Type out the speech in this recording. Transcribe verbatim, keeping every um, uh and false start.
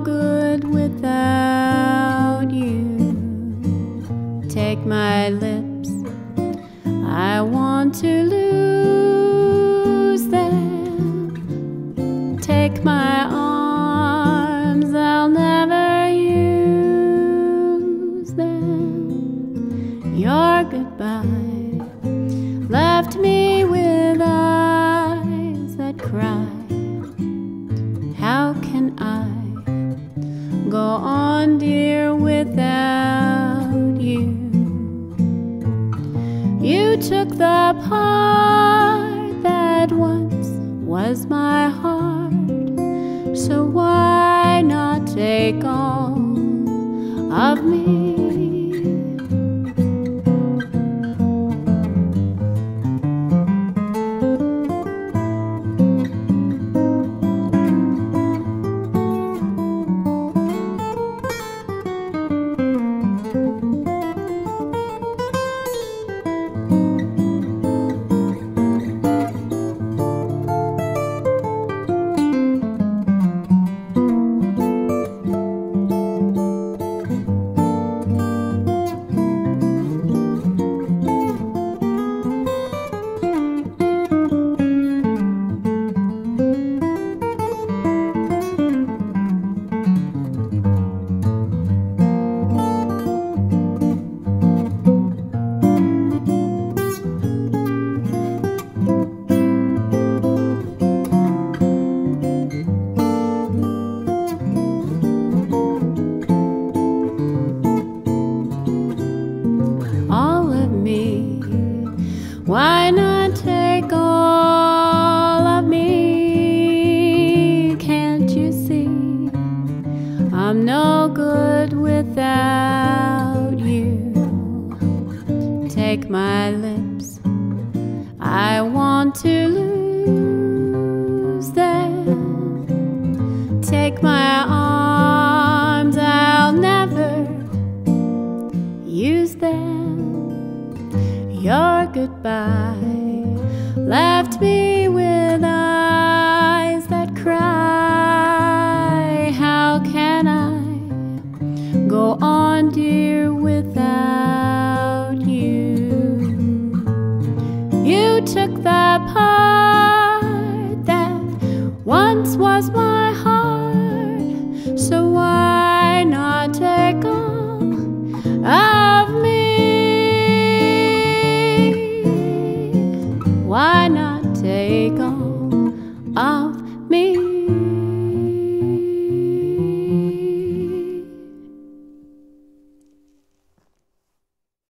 good without you. Take my lips, I want to lose them. Take my arms, I'll never use them. Your goodbye left me with eyes that cry. How can I go on, dear, without you? You took the part that once was my heart, so why not take all of me? Why not take all of me? Can't you see I'm no good without you? Take my lips, I want to lose them. Take my arms, I'll never use them. Your goodbye left me with eyes that cry. How can I go on, dear, without you? You took the part that once was my heart, so why not take all of me? Why not take all of